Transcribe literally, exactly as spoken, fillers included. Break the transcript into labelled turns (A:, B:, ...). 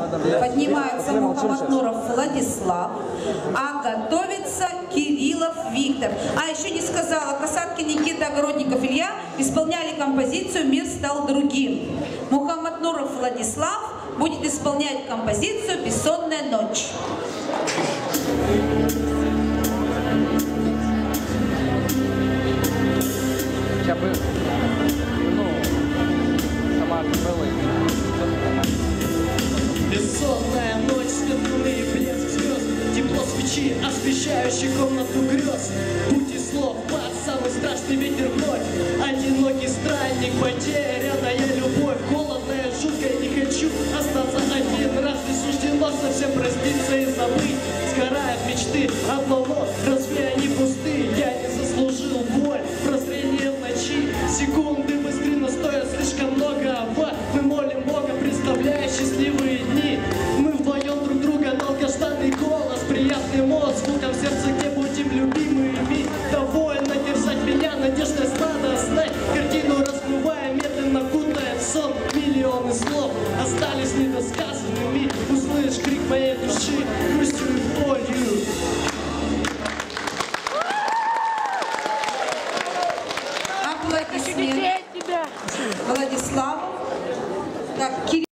A: поднимается Мухаммаднуров Владислав, а готовится Кириллов Виктор. А еще не сказала, Касаткин Никита, Огородников Илья исполняли композицию «Мир стал другим». Мухаммаднуров Владислав будет исполнять композицию «Бессонная ночь».
B: Хотя бы, ну, сама
C: Бессонная ночь, свет луны и блеск звезд, тепло свечи, освещающий комнату грез. Пути слов, под самый страшный ветер вновь. Одинокий странник, потерянная любовь. Холодная, жуткая, не хочу остаться один. Разве суждено совсем проститься и забыть? Сгорают мечты одного, разве они пусты? Я не заслужил боль, прозрение в ночи. Секунды быстры, но стоят слишком много. Мы молим Бога, представляя счастливые дни. Мы вдвоем друг друга, долгожданный голос, приятный мод, звуком в сердце, где будем любимыми. Довольно держать меня, надежда сладостной. Картину размывая, медленно кутая в сон. Миллионы слов остались недосказанными. Услышь крик моей души, грустью и болью.
A: Аплодисменты Владиславу. Так, Кирилл.